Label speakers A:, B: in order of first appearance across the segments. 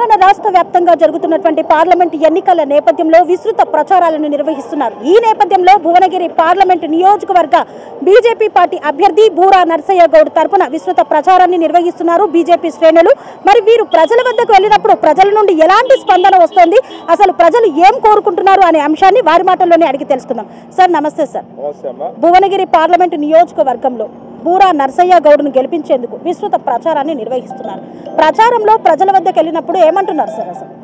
A: తెలంగాణ రాష్ట్ర వ్యాప్తంగా జరుగుతున్నటువంటి పార్లమెంట్ ఎన్నికల నేపథ్యంలో విస్తృత ప్రచారాలను నిర్వహిస్తున్నారు. ఈ నేపథ్యంలో భువనగిరి పార్లమెంట్ నియోజకవర్గ బీజేపీ పార్టీ అభ్యర్థి బూరా నర్సయ్య గౌడ్ తరపున విస్తృత ప్రచారాన్ని నిర్వహిస్తున్నారు బీజేపీ శ్రేణులు. మరి వీరు ప్రజల వద్దకు వెళ్ళినప్పుడు ప్రజల నుండి ఎలాంటి స్పందన వస్తుంది, అసలు ప్రజలు ఏం కోరుకుంటున్నారు అనే అంశాన్ని వారి మాటల్లోనే అడిగి తెలుసుకుందాం. సార్ నమస్తే. సార్, భువనగిరి పార్లమెంట్ నియోజకవర్గంలో బూరా నర్సయ్య గౌడ్ను గెలిపించేందుకు విస్తృత ప్రచారాన్ని నిర్వహిస్తున్నారు. ప్రచారంలో ప్రజల వద్దకు వెళ్ళినప్పుడు ఏమంటున్నారు సార్? అసలు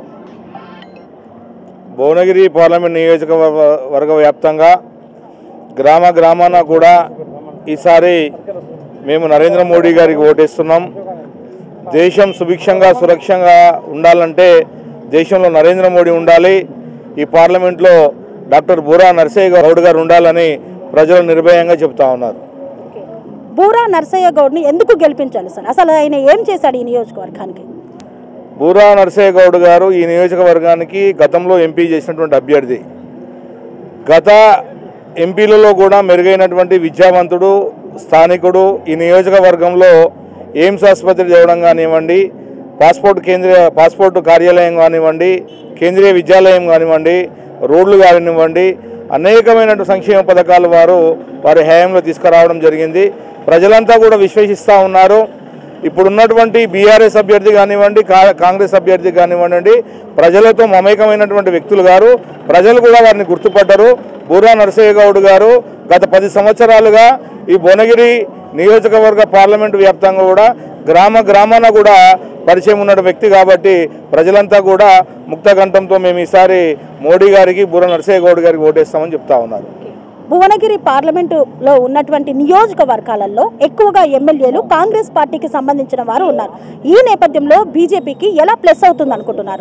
B: భువనగిరి పార్లమెంట్ నియోజకవర్గ వ్యాప్తంగా గ్రామాన కూడా ఈసారి మేము నరేంద్ర మోడీ గారికి ఓటేస్తున్నాం. దేశం సుభిక్షంగా సురక్షంగా ఉండాలంటే దేశంలో నరేంద్ర మోడీ ఉండాలి, ఈ పార్లమెంట్లో డాక్టర్ బూరా నర్సయ్య గౌడ్ గారు ఉండాలని ప్రజలు నిర్భయంగా చెప్తా ఉన్నారు.
A: బూరా నర్సయ్య గౌడ్ని ఎందుకు గెలిపించాలి సార్? అసలు ఆయన ఏం చేశాడు ఈ నియోజకవర్గానికి?
B: బూరా నర్సయ్య గౌడ్ గారు ఈ నియోజకవర్గానికి గతంలో ఎంపీ చేసినటువంటి అభ్యర్థి. గత ఎంపీలలో కూడా మెరుగైనటువంటి విద్యావంతుడు, స్థానికుడు. ఈ నియోజకవర్గంలో ఎయిమ్స్ ఆసుపత్రి చేయడం కానివ్వండి, పాస్పోర్ట్ కార్యాలయం కానివ్వండి, కేంద్రీయ విద్యాలయం కానివ్వండి, రోడ్లు కానివ్వండి, అనేకమైన సంక్షేమ పథకాలు వారి హయాంలో తీసుకురావడం జరిగింది. ప్రజలంతా కూడా విశ్వసిస్తూ ఉన్నారు. ఇప్పుడున్నటువంటి బీఆర్ఎస్ అభ్యర్థి కానివ్వండి, కాంగ్రెస్ అభ్యర్థి కానివ్వండి, ప్రజలతో మమేకమైనటువంటి వ్యక్తులు గారు. ప్రజలు కూడా వారిని గుర్తుపడ్డారు. బూరా నర్సయ్య గౌడ్ గారు గత 10 సంవత్సరాలుగా ఈ భువనగిరి నియోజకవర్గ పార్లమెంటు వ్యాప్తంగా కూడా గ్రామాన కూడా పరిచయం ఉన్న వ్యక్తి కాబట్టి ప్రజలంతా కూడా ముక్తకంఠంతో మేము ఈసారి మోడీ గారికి, బూరా నర్సయ్య గౌడ్ గారికి ఓటేస్తామని చెప్తా ఉన్నారు.
A: భువనగిరి పార్లమెంటులో ఉన్నటువంటి నియోజకవర్గాలలో ఎక్కువగా ఎమ్మెల్యేలు కాంగ్రెస్ పార్టీకి సంబంధించిన వారు ఉన్నారు. ఈ నేపథ్యంలో బీజేపీకి ఎలా ప్లస్ అవుతుంది అనుకుంటున్నారు?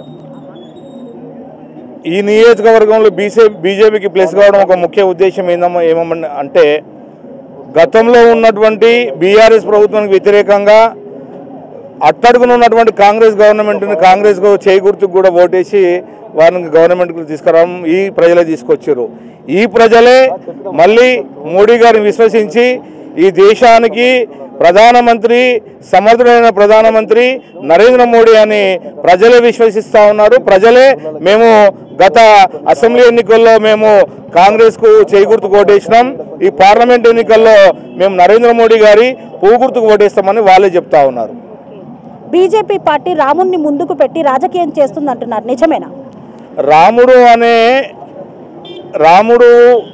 B: ఈ నియోజకవర్గంలో బీజేపీకి ప్లస్ కావడం ఒక ముఖ్య ఉద్దేశం ఏమంటే గతంలో ఉన్నటువంటి బీఆర్ఎస్ ప్రభుత్వానికి వ్యతిరేకంగా అట్టడుగున ఉన్నటువంటి కాంగ్రెస్ గవర్నమెంట్ని కాంగ్రెస్కు చేయి గుర్తుకు కూడా ఓటేసి వారిని గవర్నమెంట్కు తీసుకురావడం ఈ ప్రజలే తీసుకొచ్చారు. ఈ ప్రజలే మళ్ళీ మోడీ గారిని విశ్వసించి ఈ దేశానికి ప్రధానమంత్రి, సమర్థుడైన ప్రధానమంత్రి నరేంద్ర మోడీ అని ప్రజలే విశ్వసిస్తూ ఉన్నారు. ప్రజలే మేము గత అసెంబ్లీ ఎన్నికల్లో మేము కాంగ్రెస్కు చేయి గుర్తుకు ఓటేసినాం. ఈ పార్లమెంట్ ఎన్నికల్లో మేము నరేంద్ర మోడీ గారి పువ్వు గుర్తుకు ఓటేస్తామని వాళ్ళే చెప్తా ఉన్నారు.
A: బీజేపీ పార్టీ రాముడిని ముందుకు పెట్టి రాజకీయం చేస్తుందంటున్నారు, నిజమేనా?
B: రాముడు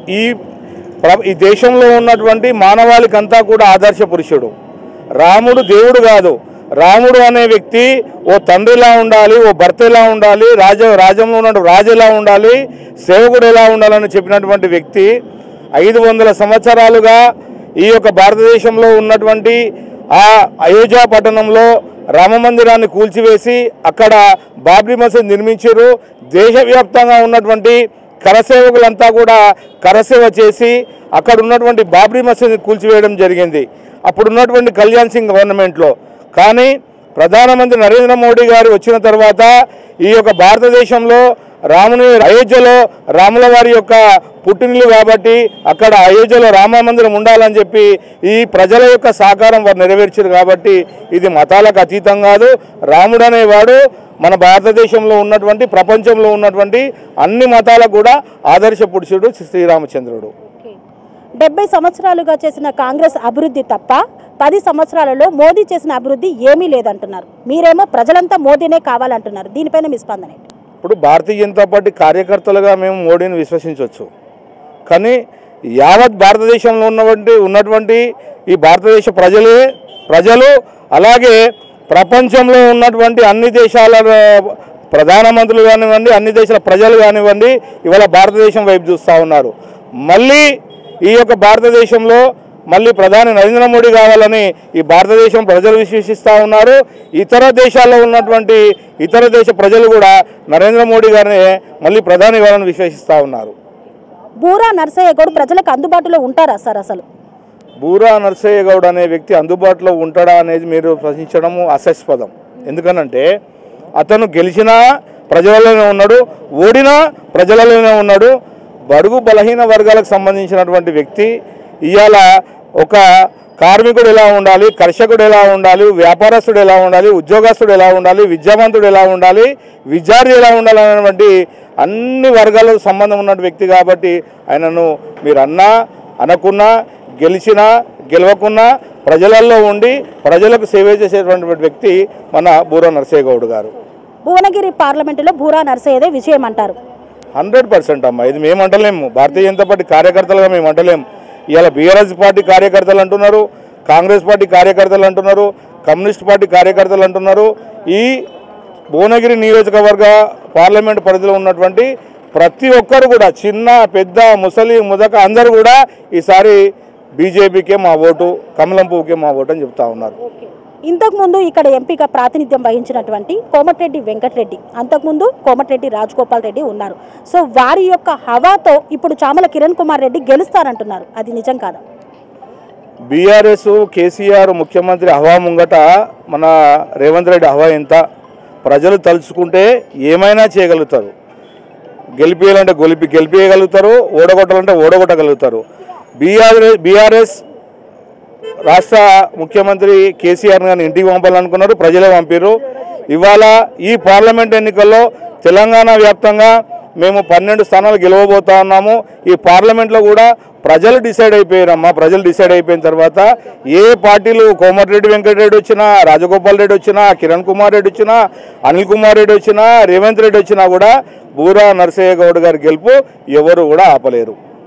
B: ఈ దేశంలో ఉన్నటువంటి మానవాళికంతా కూడా ఆదర్శ పురుషుడు. రాముడు దేవుడు కాదు. రాముడు అనే వ్యక్తి ఓ తండ్రిలా ఉండాలి, ఓ భర్త ఎలా ఉండాలి, రాజ్యంలో ఉన్న రాజు ఎలా ఉండాలి, సేవకుడు ఎలా ఉండాలని చెప్పినటువంటి వ్యక్తి 500 సంవత్సరాలుగా ఈ యొక్క భారతదేశంలో ఉన్నటువంటి ఆ అయోధ్య పట్టణంలో రామ మందిరాన్ని కూల్చివేసి అక్కడ బాబ్రీ మసీద్ నిర్మించారు. దేశవ్యాప్తంగా ఉన్నటువంటి కరసేవకులంతా కూడా కరసేవ చేసి అక్కడ ఉన్నటువంటి బాబ్రీ మసీద్ని కూల్చివేయడం జరిగింది అప్పుడున్నటువంటి కళ్యాణ్ సింగ్ గవర్నమెంట్లో. కానీ ప్రధానమంత్రి నరేంద్ర మోడీ గారు వచ్చిన తర్వాత ఈ యొక్క భారతదేశంలో రాముని అయోధ్యలో రాముల వారి యొక్క పుట్టినిల్లు కాబట్టి అక్కడ అయోధ్యలో రామ మందిరం ఉండాలని చెప్పి ఈ ప్రజల యొక్క సహకారం వారు నెరవేర్చారు. కాబట్టి ఇది మతాలకు అతీతం కాదు. రాముడు అనేవాడు మన భారతదేశంలో ఉన్నటువంటి, ప్రపంచంలో ఉన్నటువంటి అన్ని మతాలకు కూడా ఆదర్శ పురుషుడు శ్రీరామచంద్రుడు.
A: 70 సంవత్సరాలుగా చేసిన కాంగ్రెస్ అభివృద్ధి తప్ప 10 సంవత్సరాలలో మోదీ చేసిన అభివృద్ధి ఏమీ లేదంటున్నారు. మీరేమో ప్రజలంతా మోదీనే కావాలంటున్నారు. దీనిపైన మీ స్పందన ఏంటి?
B: ఇప్పుడు భారతీయ జనతా పార్టీ కార్యకర్తలుగా మేము మోడీని విశ్వసించవచ్చు. కానీ యావత్ భారతదేశంలో ఉన్నటువంటి ఈ భారతదేశ ప్రజలు అలాగే ప్రపంచంలో ఉన్నటువంటి అన్ని దేశాల ప్రధానమంత్రులు కానివ్వండి, అన్ని దేశాల ప్రజలు కానివ్వండి ఇవాళ భారతదేశం వైపు చూస్తూ ఉన్నారు. మళ్ళీ ఈ యొక్క భారతదేశంలో మళ్ళీ ప్రధాని నరేంద్ర మోడీ కావాలని ఈ భారతదేశం ప్రజలు విశ్వసిస్తూ ఉన్నారు. ఇతర దేశాల్లో ఉన్నటువంటి ఇతర దేశ ప్రజలు కూడా నరేంద్ర మోడీ గారిని మళ్ళీ ప్రధాని కావాలని విశ్వసిస్తూ ఉన్నారు.
A: బూరా నర్సయ్య గౌడ్ ప్రజలకు అందుబాటులో ఉంటారా సార్? అసలు
B: బూరా నర్సయ్య గౌడ్ అనే వ్యక్తి అందుబాటులో ఉంటాడా అనేది మీరు ప్రశ్నించడము అసస్పదం. ఎందుకనంటే అతను గెలిచినా ప్రజలలోనే ఉన్నాడు, ఓడినా ప్రజలలోనే ఉన్నాడు. బడుగు బలహీన వర్గాలకు సంబంధించినటువంటి వ్యక్తి ఇవాళ ఒక కార్మికుడు ఎలా ఉండాలి, కర్షకుడు ఎలా ఉండాలి, వ్యాపారస్తుడు ఎలా ఉండాలి, ఉద్యోగస్తుడు ఎలా ఉండాలి, విద్యావంతుడు ఎలా ఉండాలి, విద్యార్థి ఎలా ఉండాలి అనేటువంటి అన్ని వర్గాలకు సంబంధం ఉన్న వ్యక్తి కాబట్టి ఆయనను మీరు అన్నా అనకున్నా గెలిచినా గెలవకున్నా ప్రజలలో ఉండి ప్రజలకు సేవ చేసేటువంటి వ్యక్తి మన బూరా నరసయ్య గౌడ్ గారు.
A: భువనగిరి పార్లమెంటులో బూరా నరసయ్యదే విజయం అంటారు.
B: 100% అమ్మా. ఇది మేము అంటలేము, భారతీయ జనతా పార్టీ కార్యకర్తలుగా మేము అంటలేము. ఇవాళ బీఆర్ఎస్ పార్టీ కార్యకర్తలు అంటున్నారు, కాంగ్రెస్ పార్టీ కార్యకర్తలు అంటున్నారు, కమ్యూనిస్ట్ పార్టీ కార్యకర్తలు అంటున్నారు. ఈ భువనగిరి నియోజకవర్గ పార్లమెంట్ పరిధిలో ఉన్నటువంటి ప్రతి ఒక్కరు కూడా చిన్న పెద్ద ముసలి ముదక అందరూ కూడా ఈసారి బీజేపీకే మా ఓటు, కమలం పువ్వుకే మా ఓటు అని చెప్తా ఉన్నారు.
A: ఇంతకుముందు ఇక్కడ ఎంపీగా ప్రాతినిధ్యం వహించినటువంటి కోమటిరెడ్డి వెంకటరెడ్డి, అంతకుముందు కోమటిరెడ్డి రాజగోపాల్ రెడ్డి ఉన్నారు. సో వారి యొక్క హవాతో ఇప్పుడు చామల కిరణ్ కుమార్ రెడ్డి గెలుస్తారంటున్నారు. అది నిజం కాదా?
B: బీఆర్ఎస్ కేసీఆర్ ముఖ్యమంత్రి హవా ముంగట మన రేవంత్ రెడ్డి హవా ఎంత? ప్రజలు తలుచుకుంటే ఏమైనా చేయగలుగుతారు. గెలిపేయాలంటే గెలిపేయగలుగుతారు, ఓడగొట్టాలంటే ఓడగొట్టగలుగుతారు. బీఆర్ఎస్ రాష్ట్ర ముఖ్యమంత్రి కేసీఆర్ గారిని ఇంటికి పంపాలనుకున్నారు, ప్రజలే పంపారు. ఇవాళ ఈ పార్లమెంట్ ఎన్నికల్లో తెలంగాణ వ్యాప్తంగా మేము 12 స్థానాలు గెలవబోతా ఉన్నాము. ఈ పార్లమెంట్లో కూడా ప్రజలు డిసైడ్ అయిపోయారమ్మా. ప్రజలు డిసైడ్ అయిపోయిన తర్వాత ఏ పార్టీలు కోమటిరెడ్డి వెంకటరెడ్డి వచ్చినా, రాజగోపాల్ రెడ్డి వచ్చినా, కిరణ్ కుమార్ రెడ్డి వచ్చినా, అనిల్ కుమార్ రెడ్డి వచ్చినా, రేవంత్ రెడ్డి వచ్చినా కూడా బూరా నరసయ్య గౌడ్ గారి గెలుపు ఎవరు కూడా ఆపలేరు.